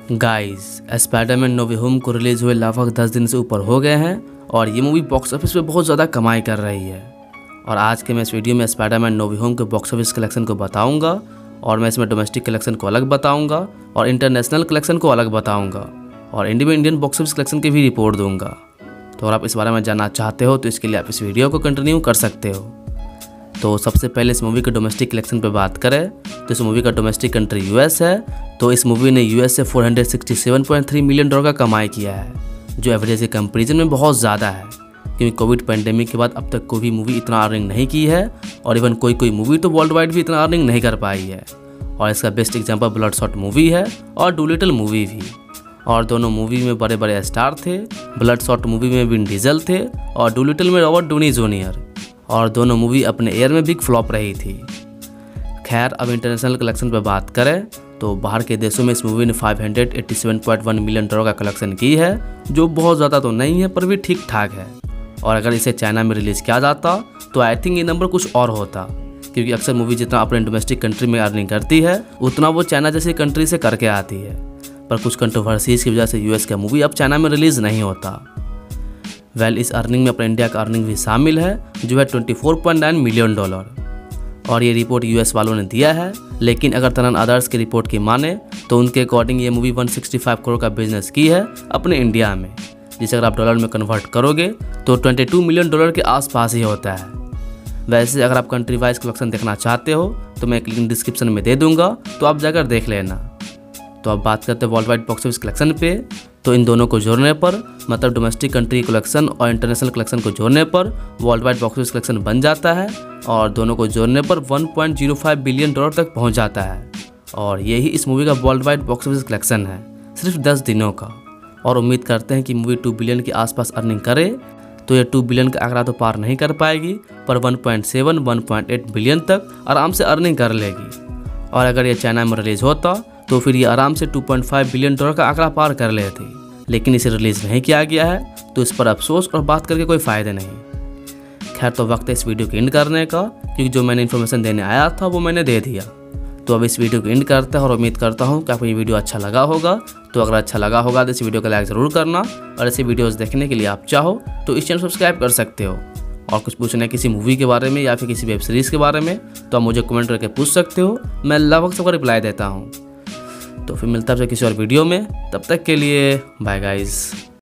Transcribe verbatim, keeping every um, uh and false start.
Guys, Spiderman no way home को release हुए लगभग दस दिन से ऊपर हो गए हैं और ये मूवी बॉक्स ऑफिस पे बहुत ज़्यादा कमाई कर रही है। और आज के मैं इस वीडियो में स्पाइडरमैन नो वे होम के बॉक्स ऑफिस कलेक्शन को बताऊंगा और मैं इसमें डोमेस्टिक कलेक्शन को अलग बताऊंगा और इंटरनेशनल कलेक्शन को अलग बताऊंगा और इंडिया में इंडियन बॉक्स ऑफिस कलेक्शन की भी रिपोर्ट दूंगा। तो अगर आप इस बारे में जानना चाहते हो तो इसके लिए आप इस वीडियो को कंटिन्यू कर सकते हो। तो सबसे पहले इस मूवी के डोमेस्टिक कलेक्शन पे बात करें तो इस मूवी का डोमेस्टिक कंट्री यूएस है। तो इस मूवी ने यूएस से चार सौ सरसठ पॉइंट तीन मिलियन डॉलर का कमाई किया है, जो एवरेज के कंपेरिजन में बहुत ज़्यादा है, क्योंकि कोविड पैंडेमिक के बाद अब तक कोई भी मूवी इतना अर्निंग नहीं की है और इवन कोई कोई मूवी तो वर्ल्ड वाइड भी इतना अर्निंग नहीं कर पाई है। और इसका बेस्ट एग्जाम्पल ब्लडशॉट मूवी है और डूलिटल मूवी भी। और दोनों मूवी में बड़े बड़े स्टार थे। ब्लडशॉट मूवी में विन डीजल थे और डूलिटल में रॉबर्ट डाउनी जूनियर। और दोनों मूवी अपने एयर में बिग फ्लॉप रही थी। खैर, अब इंटरनेशनल कलेक्शन पर बात करें तो बाहर के देशों में इस मूवी ने पाँच सौ सत्तासी पॉइंट एक मिलियन डॉलर का कलेक्शन की है, जो बहुत ज़्यादा तो नहीं है पर भी ठीक ठाक है। और अगर इसे चाइना में रिलीज़ किया जाता तो आई थिंक ये नंबर कुछ और होता, क्योंकि अक्सर मूवी जितना अपने डोमेस्टिक कंट्री में अर्निंग करती है उतना वो चाइना जैसी कंट्री से करके आती है। पर कुछ कंट्रोवर्सीज की वजह से यूएस का मूवी अब चाइना में रिलीज़ नहीं होता। वेल well, इस अर्निंग में अपने इंडिया का अर्निंग भी शामिल है, जो है चौबीस पॉइंट नौ मिलियन डॉलर। और ये रिपोर्ट यूएस वालों ने दिया है, लेकिन अगर तरन अदर्स की रिपोर्ट की माने तो उनके अकॉर्डिंग ये मूवी एक सौ पैंसठ करोड़ का बिजनेस की है अपने इंडिया में, जिसे अगर आप डॉलर में कन्वर्ट करोगे तो बाईस मिलियन डॉलर के आसपास ही होता है। वैसे अगर आप कंट्री वाइज कलेक्शन देखना चाहते हो तो मैं एक लिंक डिस्क्रिप्शन में दे दूंगा, तो आप जाकर देख लेना। तो अब बात करते हैं world wide box office collection पे। तो इन दोनों को जोड़ने पर, मतलब डोमेस्टिक कंट्री कलेक्शन और इंटरनेशनल कलेक्शन को जोड़ने पर world wide box office collection बन जाता है और दोनों को जोड़ने पर एक पॉइंट शून्य पाँच बिलियन डॉलर तक पहुंच जाता है। और यही इस मूवी का world wide box office collection है, सिर्फ दस दिनों का। और उम्मीद करते हैं कि मूवी टू बिलियन के आसपास अर्निंग करे। तो ये टू बिलियन का आंकड़ा तो पार नहीं कर पाएगी, पर one point seven one point eight billion तक आराम से अर्निंग कर लेगी। और अगर ये चाइना में रिलीज़ होता तो फिर ये आराम से दो पॉइंट पाँच बिलियन डॉलर का आंकड़ा पार कर लेती, लेकिन इसे रिलीज़ नहीं किया गया है, तो इस पर अफसोस और बात करके कोई फ़ायदा नहीं। खैर, तो वक्त है इस वीडियो को एंड करने का, क्योंकि जो मैंने इन्फॉर्मेशन देने आया था वो मैंने दे दिया। तो अब इस वीडियो को एंड करते हैं और उम्मीद करता हूँ कि आपको ये वीडियो अच्छा लगा होगा। तो अगर अच्छा लगा होगा तो इस वीडियो को लाइक ज़रूर करना, और ऐसे वीडियोज़ देखने के लिए आप चाहो तो इस चैनल सब्सक्राइब कर सकते हो। और कुछ पूछना है किसी मूवी के बारे में या फिर किसी वेब सीरीज़ के बारे में तो आप मुझे कमेंट करके पूछ सकते हो, मैं लगभग सबका रिप्लाई देता हूँ। तो फिर मिलता है किसी और वीडियो में, तब तक के लिए बाय गाइज़।